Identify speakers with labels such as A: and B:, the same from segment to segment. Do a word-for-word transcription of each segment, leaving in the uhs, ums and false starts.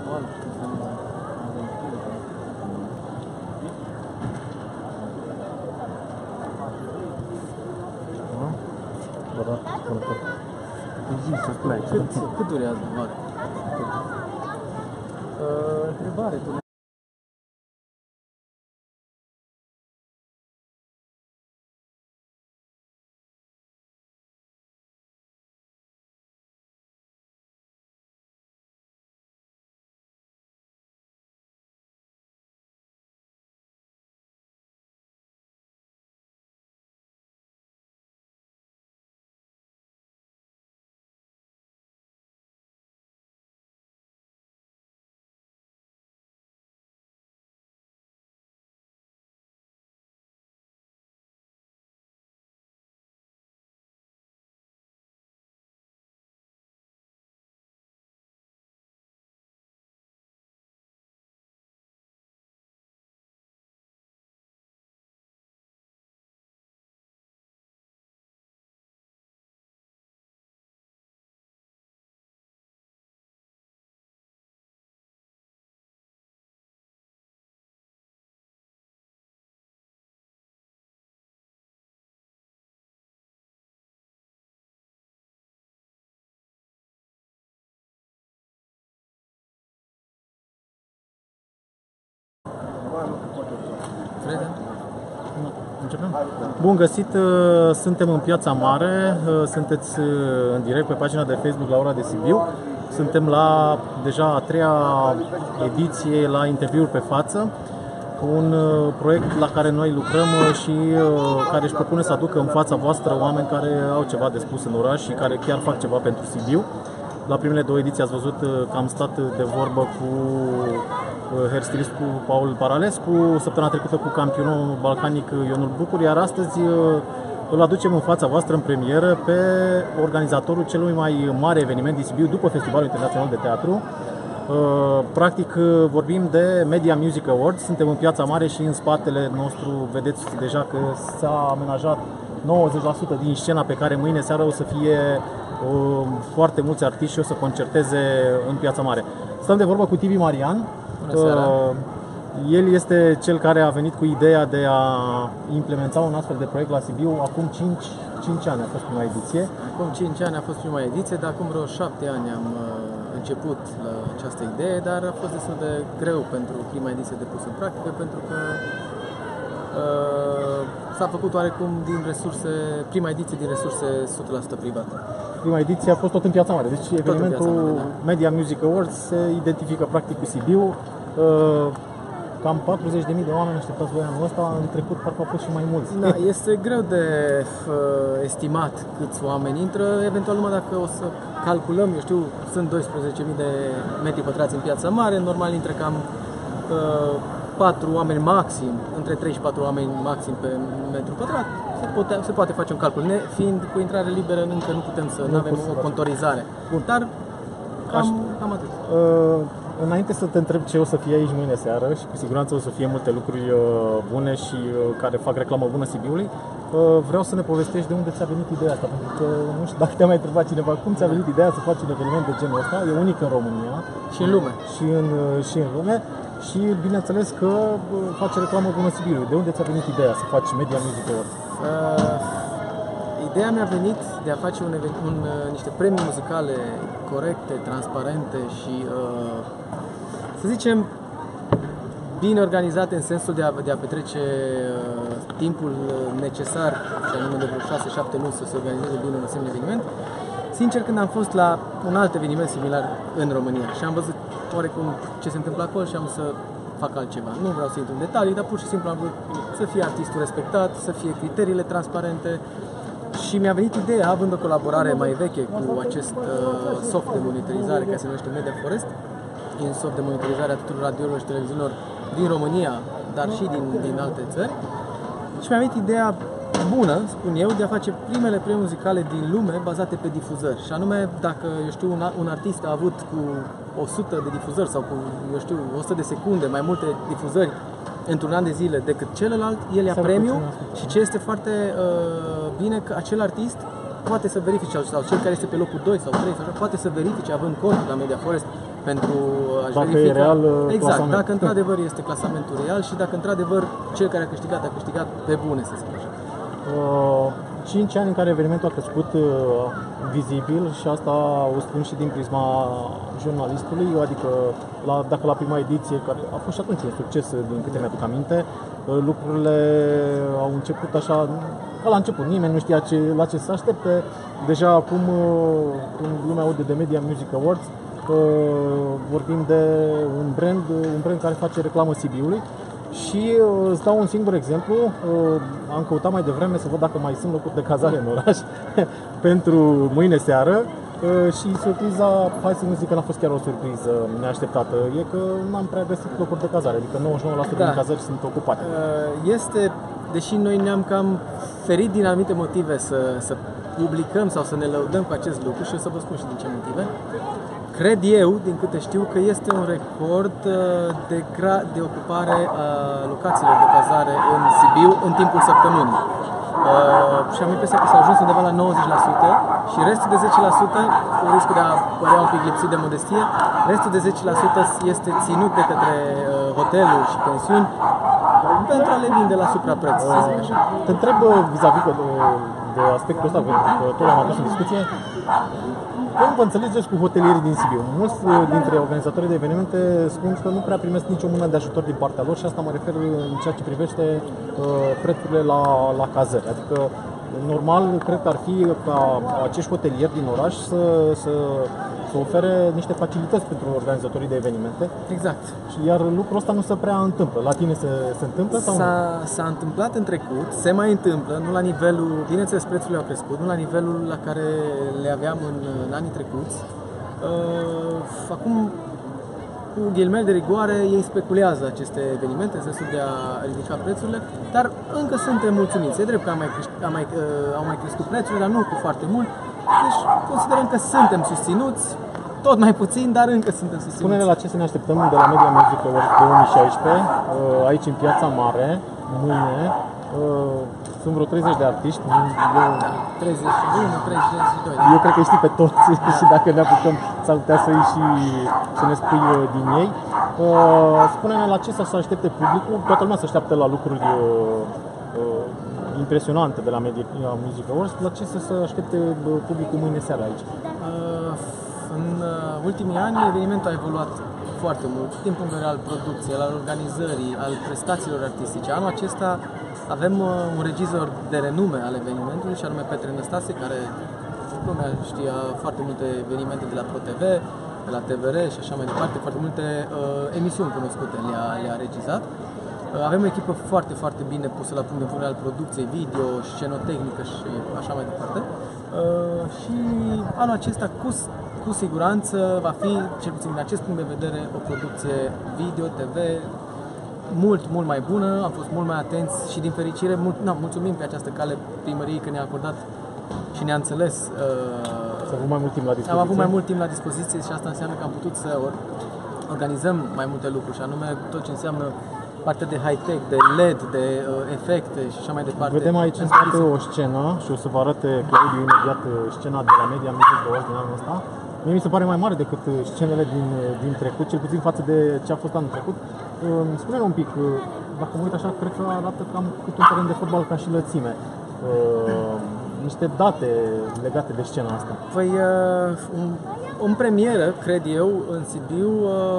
A: Cât, cât durează, Marc? Uh, întrebare, tu
B: Începem? Bun găsit, suntem în Piața Mare, sunteți în direct pe pagina de Facebook la Ora de Sibiu. Suntem la deja a treia ediție la interviuri pe față, un proiect la care noi lucrăm și care își propune să aducă în fața voastră oameni care au ceva de spus în oraș și care chiar fac ceva pentru Sibiu. La primele două ediții ați văzut că am stat de vorbă cu hairstylist cu Paul Paralescu, săptămâna trecută cu campionul balcanic Ionul Bucur, iar astăzi îl aducem în fața voastră în premieră pe organizatorul celui mai mare eveniment din Sibiu după Festivalul Internațional de Teatru. Practic vorbim de Media Music Awards, suntem în Piața Mare și în spatele nostru vedeți deja că s-a amenajat nouăzeci la sută din scena pe care mâine seară o să fie uh, foarte mulți artiști și o să concerteze în Piața Mare. Stăm de vorbă cu Tibi Marian. Uh, el este cel care a venit cu ideea de a implementa un astfel de proiect la Sibiu. Acum cinci ani a fost prima ediție.
A: Acum cinci ani a fost prima ediție, dar acum vreo șapte ani am uh, început la această idee, dar a fost destul de greu pentru prima ediție de pus în practică, pentru că Uh, s-a făcut oarecum din resurse, prima ediție din resurse o sută la sută private.
B: Prima ediție a fost tot în Piața Mare, deci tot evenimentul Mare, da. Media Music Awards se identifică practic cu Sibiu. Uh, cam patruzeci de mii de oameni așteptați voi anul ăsta, în trecut parcă au fost și mai mulți.
A: Da, este greu de uh, estimat câți oameni intră, eventual numai dacă o să calculăm, eu știu, sunt doisprezece mii de metri pătrați în Piața Mare, normal intră cam uh, patru oameni maxim, între trei și patru oameni maxim pe metru pătrat, se poate, se poate face un calcul. Ne, fiind cu intrare liberă, încă nu putem să nu avem o contorizare. Bun. Dar cam, cam atât.
B: Uh, înainte să te întreb ce o să fie aici mâine seară, și cu siguranță o să fie multe lucruri uh, bune și uh, care fac reclamă bună Sibiului, uh, vreau să ne povestești de unde ți-a venit ideea asta, pentru că nu știu dacă te-a mai întrebat cineva cum ți-a venit ideea să faci un eveniment de genul ăsta, e unic în România
A: și în lume.
B: Și în, uh, și în lume. Și bineînțeles că face reclamă bună Sibiului. De unde ți-a venit ideea să faci Media Music Awards?
A: Uh, ideea mi-a venit de a face un, un, uh, niște premii muzicale corecte, transparente și, uh, să zicem, bine organizate în sensul de a, de a petrece uh, timpul necesar, și anume de vreo șase șapte luni să se organizeze bine un asemenea eveniment. Sincer, când am fost la un alt eveniment similar în România și am văzut oarecum ce se întâmplă acolo și am să fac altceva. Nu vreau să intru în detalii, dar pur și simplu am vrut să fie artistul respectat, să fie criteriile transparente și mi-a venit ideea, având o colaborare mai veche cu acest uh, soft de monitorizare care se numește Media Forest, un soft de monitorizare a tuturor radiourilor și televiziunilor din România, dar și din, din alte țări. Și mi-a venit ideea bună, spun eu, de a face primele premii muzicale din lume bazate pe difuzări. Și anume, dacă, eu știu, un, un artist a avut cu o sută de difuzări sau cu, eu știu, o sută de secunde mai multe difuzări într-un an de zile decât celălalt, el ia premiu și ce este foarte uh, bine că acel artist poate să verifice, sau cel care este pe locul doi sau trei, sau poate să verifice, având cont la Media Forest, pentru a
B: dacă
A: verifica.
B: e real
A: exact,
B: clasament.
A: dacă într-adevăr este clasamentul real și dacă într-adevăr cel care a câștigat a câștigat pe bune, să spun așa.
B: Uh, cinci ani în care evenimentul a crescut uh, vizibil și asta o spun și din prisma jurnalistului, adică la, dacă la prima ediție, care a fost și atunci un succes din câte mi-aduc aminte, uh, lucrurile au început așa, ca la început, nimeni nu știa ce, la ce să aștepte. Deja acum, uh, când lumea aude de Media Music Awards, uh, vorbim de un brand, un brand care face reclamă Sibiului. Și uh, îți dau un singur exemplu, uh, am căutat mai devreme să văd dacă mai sunt locuri de cazare în oraș pentru mâine seară uh, și surpriza, hai să nu zic că n-a fost chiar o surpriză neașteptată, e că n-am prea găsit locuri de cazare, adică nouăzeci și nouă la sută
A: Da.
B: din cazări sunt ocupate.
A: Uh, Este, deși noi ne-am cam ferit din anumite motive să, să publicăm sau să ne lăudăm cu acest lucru și o să vă spun și din ce motive, cred eu, din câte știu, că este un record de, gra- de ocupare a locațiilor de cazare în Sibiu în timpul săptămânii. Uh, și am impresia că s-a ajuns undeva la nouăzeci la sută și restul de zece la sută, cu riscul de a părea un pic lipsit de modestie, restul de zece la sută este ținut de către uh, hoteluri și pensiuni pentru a le vinde la suprapreț, să zic așa.
B: Te întreb vis-a-vis de, de aspectul ăsta, pentru că tot l-am adus în discuție. Cum vă înțelegeți cu hotelierii din Sibiu? Mulți dintre organizatorii de evenimente spun că nu prea primesc nicio mână de ajutor din partea lor și asta mă refer în ceea ce privește uh, prețurile la, la cazări. Adică, normal, cred că ar fi ca acești hotelieri din oraș să, să, să ofere niște facilități pentru organizatorii de evenimente.
A: Exact.
B: Iar lucrul ăsta nu se prea întâmplă. La tine se, se întâmplă sau
A: S-a, s-a întâmplat în trecut, se mai întâmplă, nu la nivelul, bineînțeles prețurile au crescut, nu la nivelul la care le aveam în, în anii trecuți. Uh, acum, cu ghilimele de rigoare, ei speculează aceste evenimente în sensul de a ridica prețurile, dar încă suntem mulțumiți. E drept că au mai, au mai, uh, au mai crescut prețurile, dar nu cu foarte mult, deci considerăm că suntem susținuți, tot mai puțin, dar încă suntem susținuți.
B: Spune-ne la ce să ne așteptăm de la Media Music Awards două mii șaisprezece, aici în Piața Mare, mâine. Sunt vreo treizeci de artiști. Eu,
A: treizeci și unu, treizeci și doi.
B: eu cred că știi pe toți și dacă ne apucăm s-ar putea să iei și să ne spui din ei. Spune-ne la ce să se aștepte publicul. Toată lumea se așteaptă la lucruri impresionante de la Media Music Awards. La ce să se aștepte publicul mâine seara aici?
A: În ultimii ani, evenimentul a evoluat foarte mult din punct de vedere al producției, al organizării, al prestațiilor artistice. Anul acesta avem un regizor de renume al evenimentului, și anume Petre Năstase, care lumea știa foarte multe evenimente de la ProTV, de la T V R și așa mai departe, foarte multe uh, emisiuni cunoscute le-a, le-a regizat. Uh, avem o echipă foarte, foarte bine pusă la punct de vedere al producției, video, scenotehnică și așa mai departe. Uh, și anul acesta, cu Cu siguranță va fi, cel puțin din acest punct de vedere, o producție video, T V, mult, mult mai bună. Am fost mult mai atenți și din fericire, mult, na, mulțumim pe această cale primăriei că ne-a acordat și ne-a înțeles. Uh,
B: Am avut mai mult timp la dispoziție.
A: Am avut mai mult timp la dispoziție și asta înseamnă că am putut să organizăm mai multe lucruri, și anume tot ce înseamnă partea de high-tech, de L E D, de uh, efecte și așa mai departe.
B: Vedem aici în spate o scenă și o să vă arate Claudiu imediat scena de la Media Music Awards din anul ăsta. Mie mi se pare mai mare decât scenele din, din trecut, cel puțin față de ce a fost anul trecut. Spune-ne un pic, dacă mă uit așa, cred că arată cam cât un teren de fotbal ca și lățime. Niște date legate de scena asta.
A: Păi, în, în premieră, cred eu, în Sibiu,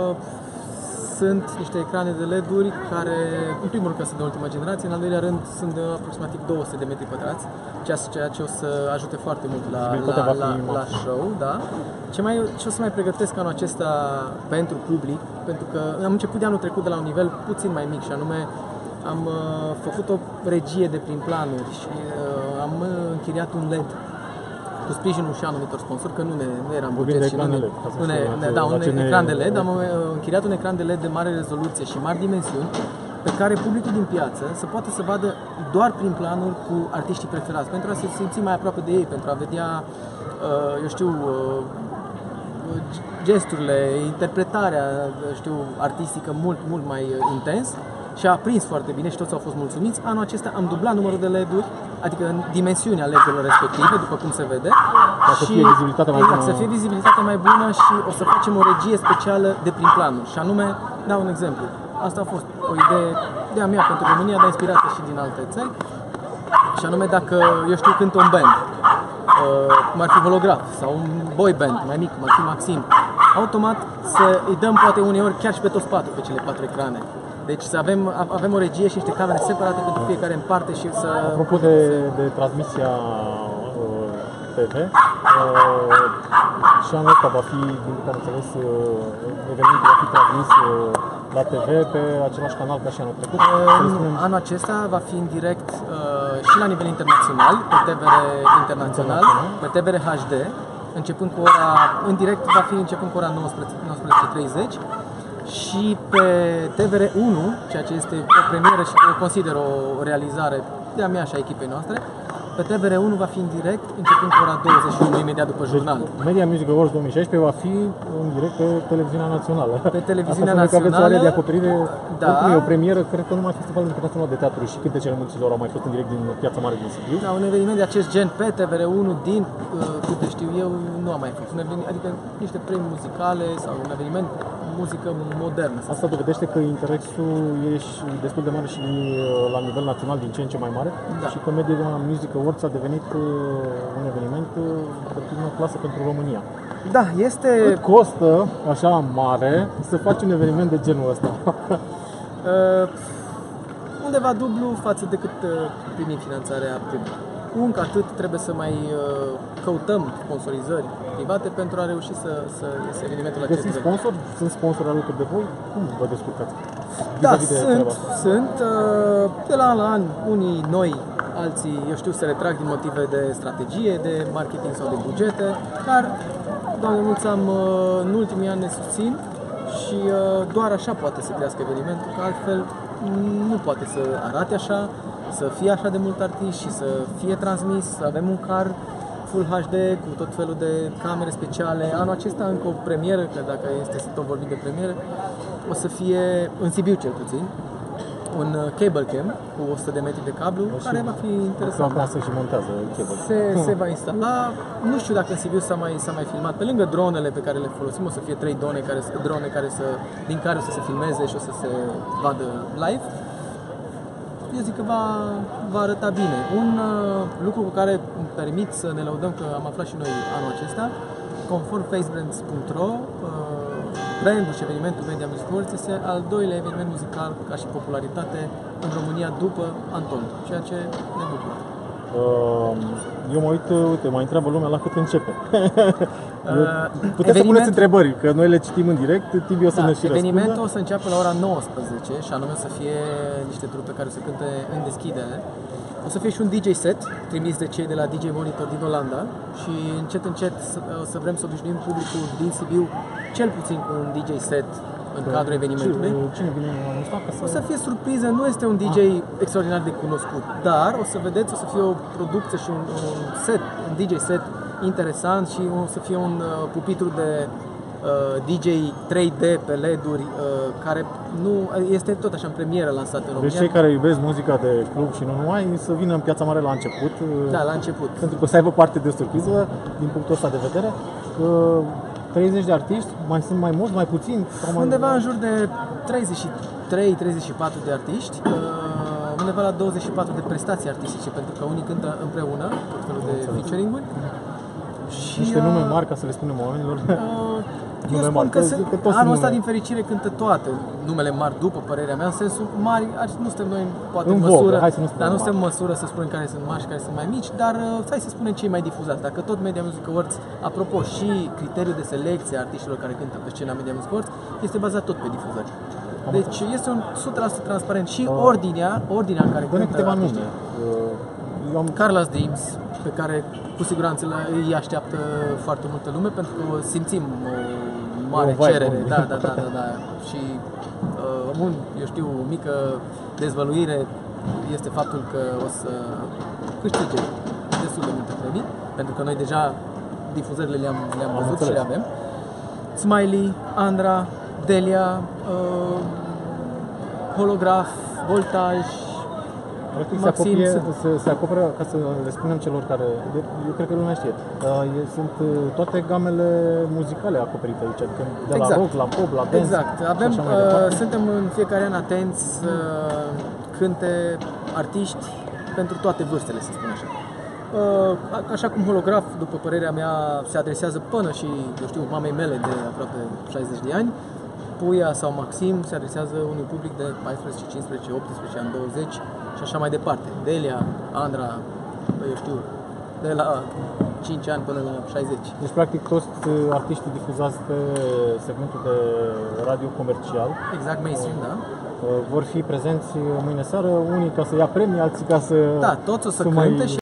A: sunt niște ecrane de L E D-uri care, în primul rând, că sunt de ultima generație, în al doilea rând, sunt de aproximativ două sute de metri pătrați, ceea ce o să ajute foarte mult la, la, la, la show, da. Ce, mai, ce o să mai pregătesc anul acesta pentru public, pentru că am început de anul trecut de la un nivel puțin mai mic, și anume am uh, făcut o regie de prin planuri și uh, am închiriat un L E D cu sprijinul și anumitor sponsori, că nu, ne, nu eram buget și nu ne, nu ne, ne, da, un ecran de L E D, am închiriat un ecran de L E D de mare rezoluție și mari dimensiuni, pe care publicul din piață să poată să vadă doar prin planuri cu artiștii preferați, pentru a se simți mai aproape de ei, pentru a vedea, eu știu, gesturile, interpretarea, știu, artistică mult, mult mai intens. Și a prins foarte bine și toți au fost mulțumiți. Anul acesta am dublat numărul de L E D-uri, adică în dimensiunea L E D-urilor respective, după cum se vede,
B: Ca să fie vizibilitatea mai
A: exact,
B: bună.
A: să fie vizibilitatea mai bună și o să facem o regie specială de prin planuri. Și anume, dau un exemplu. Asta a fost o idee de a mea pentru România, dar inspirată și din alte țări. Și anume, dacă eu știu cântă un band, uh, cum ar fi Holograf sau un boy band mai mic, cum ar fi Maxim, automat să îi dăm poate uneori chiar și pe toți patru, pe cele patru ecrane. Deci să avem, avem o regie și niște camere separate pentru fiecare în parte și să...
B: Apropo de, de transmisia uh, T V, uh, și anul ăsta va fi, din câte am înțeles, uh, evenimentul va fi transmis uh, la T V pe același canal ca și anul trecut.
A: Uh, anul acesta va fi în direct uh, și la nivel internațional, pe T V R internațional, pe T V R H D, începând cu ora, în direct va fi începând cu ora nouăsprezece și treizeci. Și pe T V R unu, ceea ce este o premieră și o consider o realizare de-a mea și a echipei noastre, pe T V R unu va fi în direct, începând cu ora douăzeci și unu, imediat după jurnal.
B: Deci, Media Music Awards două mii șaisprezece va fi în direct pe televiziunea națională.
A: Pe televiziunea
B: Asta
A: națională.
B: Că aveți o área de acoperire,
A: da.
B: Oricum e o premieră, cred că numai Festivalul Internațional de Teatru și Cântecele Munților au mai fost în direct din Piața Mare din Sibiu.
A: Da, un eveniment de acest gen pe T V R unu, din câte știu eu, nu a mai fost. Un eveniment, adică niște premii muzicale sau un eveniment muzică modernă.
B: Asta dovedește că interesul e și destul de mare și la nivel național, din ce în ce mai mare,
A: da.
B: Și că Media Music Awards a devenit un eveniment de primă clasă pentru România.
A: Da, este...
B: Cât costă așa mare să faci un eveniment de genul ăsta?
A: uh, undeva dublu față de cât uh, primim finanțarea privată. Încă atât trebuie să mai uh, căutăm sponsorizări private pentru a reuși să, să iese evenimentul acesta.
B: Găsiți sponsor? Sunt sponsori alături de voi? Cum vă descurcați?
A: Da,
B: de
A: sunt, sunt uh, de la an la an, unii noi, alții, eu știu, se retrag din motive de strategie, de marketing sau de bugete, dar, Doamne mulți am, uh, în ultimii ani ne susțin și uh, doar așa poate să crească evenimentul, că altfel nu poate să arate așa, să fie așa de mult artiști și să fie transmis, să avem un car Full H D cu tot felul de camere speciale. Anul acesta încă o premieră, că dacă este să tot vorbim de premieră, o să fie în Sibiu cel puțin, un cable cam cu o sută de metri de cablu, o care va fi interesant.
B: Masă și montează cable.
A: Se, se va instala. Nu știu dacă în Sibiu s-a mai, s-a mai filmat. Pe lângă dronele pe care le folosim, o să fie trei drone care, drone care să, din care o să se filmeze și o să se vadă live. Eu zic că va, va arăta bine. Un uh, lucru cu care îmi permit să ne lăudăm că am aflat și noi anul acesta, conform facebrands punct ro, uh, brandul și evenimentul Media Music Awards este al doilea eveniment muzical ca și popularitate în România după Anton, ceea ce ne bucură.
B: Eu mă uit, uite, mă întreabă lumea la cât începe. Puteți
A: eveniment...
B: să puneți întrebări, că noi le citim în direct, Tibi o să
A: da,
B: ne și
A: evenimentul
B: răspundă.
A: o să înceapă la ora nouăsprezece și anume o să fie niște trupe care o să cânte în deschidere. O să fie și un D J set trimis de cei de la D J Monitor din Olanda și încet încet o să vrem să obișnuim publicul din Sibiu cel puțin cu un D J set în cadrul evenimentului.
B: Cine vine în ăsta?
A: O să fie surpriză, nu este un D J extraordinar de cunoscut, dar o să vedeți, o să fie o producție și un, un set, un D J set interesant și o să fie un uh, pupitru de uh, D J trei D pe L E D-uri uh, care nu este tot așa în premieră lansat în România.
B: Deci cei care iubesc muzica de club și nu numai să vină în Piața Mare la început.
A: Da, la început.
B: Pentru că o să aibă parte de surpriză din punctul ăsta de vedere. treizeci de artiști, mai sunt mai mulți, mai puțini?
A: Mai... Undeva în jur de treizeci și trei treizeci și patru de artiști, uh, undeva la douăzeci și patru de prestații artistice, pentru că unii cântă împreună, tot felul de featuring-uri.
B: Și niște nume mari, ca să le spunem oamenilor.
A: Uh, eu spun mari, că, că, că anul ăsta din fericire cântă toate numele mari, după părerea mea, în sensul mari, nu suntem noi poate în măsură, dar nu suntem în măsură să spunem care sunt mari și care sunt mai mici, dar uh, hai să spunem cei mai difuzați. Dacă tot Media Music Awards, apropo, și criteriul de selecție a artiștilor care cântă pe scena Media Music Awards este bazat tot pe difuzări. Deci este un o sută la sută transparent și ordinea, ordinea în care cântă
B: câteva nume.
A: Eu am Carla's Dreams, pe care cu siguranță îi așteaptă foarte multă lume, pentru că simțim o mare o cerere, da, da, da, da, da. Și uh, un, eu știu, o mică dezvăluire este faptul că o să câștige destul de multe premii, pentru că noi deja difuzările le-am, le-am văzut și le avem. Smiley, Andra, Delia, uh, Holograf, Voltaj,
B: Practic se,
A: Maxim,
B: acopie,
A: sunt-
B: se, se acoperă, ca să le spunem celor care, eu cred că lumea știe, uh, e- sunt uh, toate gamele muzicale acoperite aici, adică de la
A: Exact.
B: rock, la pop, la dance
A: Exact. Avem,
B: și așa mai
A: uh,
B: departe.
A: suntem în fiecare an atenți să cânte artiști pentru toate vârstele, să spun așa. Uh, a- Așa cum Holograf, după părerea mea, se adresează până și, eu știu, mamei mele de aproape șaizeci de ani, Puia sau Maxim se adresează unui public de paisprezece, cincisprezece, optsprezece ani, douăzeci și așa mai departe. Delia, Andra, eu știu, de la cinci ani până la șaizeci.
B: Deci, practic, toți uh, artiștii difuzați pe segmentul de radio comercial
A: Exact, mainstream, da?
B: uh, vor fi prezenți mâine seară, unii ca să ia premii, alții ca să
A: Da, toți o să
B: să
A: cânte
B: mai...
A: și